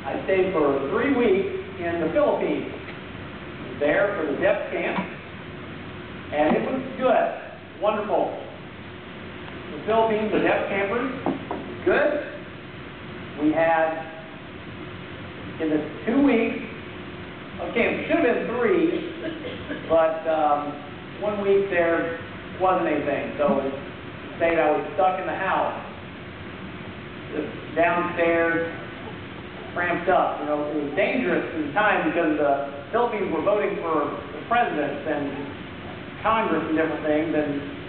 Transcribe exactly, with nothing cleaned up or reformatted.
I stayed for three weeks in the Philippines, there for the depth camp, and it was good, wonderful. The Philippines, the depth campers, good. We had, in the two weeks, okay, it should have been three, but um, one week there wasn't anything, so say I was stuck in the house, just downstairs, cramped up. You know, it was dangerous at the time because the Philippines were voting for the presidents and Congress and different things, and